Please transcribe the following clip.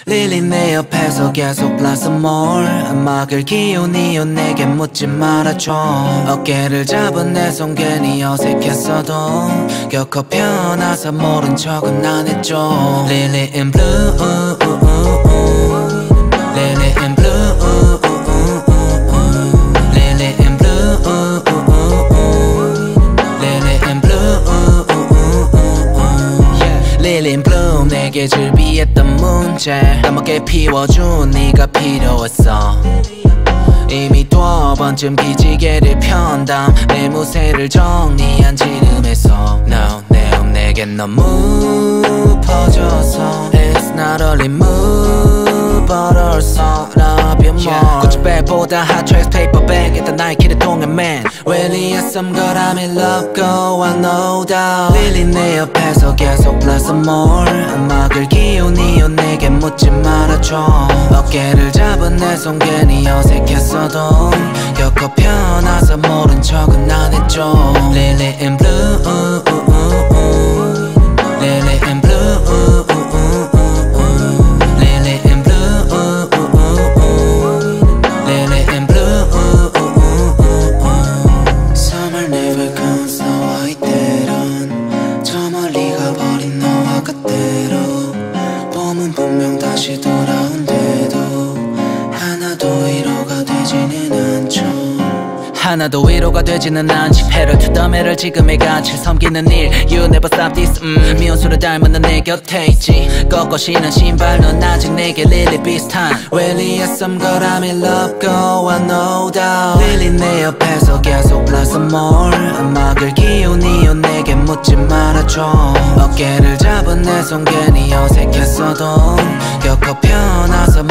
릴리 내 옆에서 계속 blossom more 음악을 기운 이유 내게 묻지 말아줘 어깨를 잡은 내 손 괜히 어색했어도 겪어 편해서 모른 척은 안 했죠 Lily in blue Lily in blue Lily in blue Lily in blue Lily in blue 내게 즐비했던 문제 까맣게 피워준 네가 필요했어 이미 두 번쯤 기지개를 편담 내 무새를 정리한 지름에서 No, 내겐 너무 퍼져서 It's not only move but also love you more 구찌백보다 hot tracks paperback 일단 나이키를 통해 man Really as some girl I'm in love go I know that Lily 내 옆에서 계속 blossom more 음악을 기운 이유 내게 묻지 말아줘 어깨를 잡은 내 손 괜히 어색했어도 겪어 편해서 모른 척은 안 했죠 Lily in blue Lily in blue Lily in blue Lily in blue Summer never comes 너와 이때론 저 멀리 가버린 너와 같대로 봄은 분명 다시 돌아온대도 하나도 위로가 되지는 않죠 하나도 위로가 되지는 않지 Pedal to the metal 지금의 가치를 섬기는 일 You never stop this 미온수를 닮은 넌 내 곁에 있지 꺾어 신은 신발 넌 아직 내게 릴리 비슷한 Really as some girl I'm in love go I know that Lily 내 옆에서 계속 blossom more 음악을 기운 이유 내게 묻지 말아줘 어깨를 잡은 내 손 괜히 어색했어도 겪어 편해서